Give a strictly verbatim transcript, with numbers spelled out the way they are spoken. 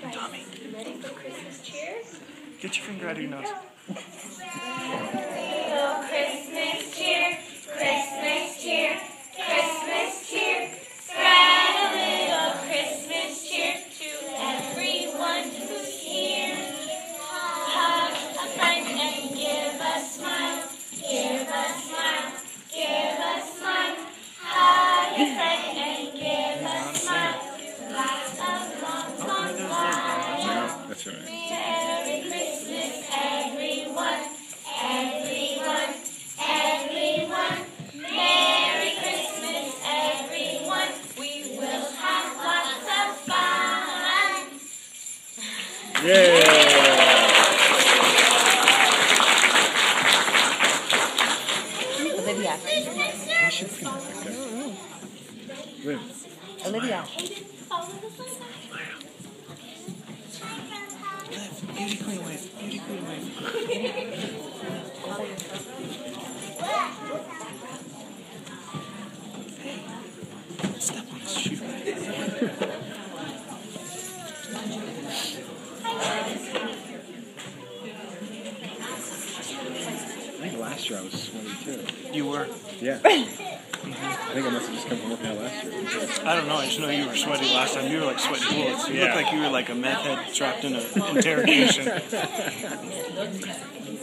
Tommy. Ready for Christmas cheer? Get your finger out of your nose. Oh, Christmas cheer, Christmas cheer, Christmas cheer. Spread a little Christmas cheer to everyone who's here. Hug a friend and give a smile, give a smile, give a smile. Hug a friend and give a smile. Last a long, long while. That's right. Merry Christmas, everyone, everyone, everyone. Merry Christmas, everyone. We will have lots of fun. Yeah. Olivia. I should think like that. Wait. Olivia. Liv, beauty queen wave, beauty queen wave. Hey, step on his shoe. I think last year I was sweaty too. You were? Yeah. I think I must have just come from working out last year. I don't know, I just know you were sweaty last time. You were like sweating bullets. You Yeah. looked like you were like a meth head trapped in an interrogation.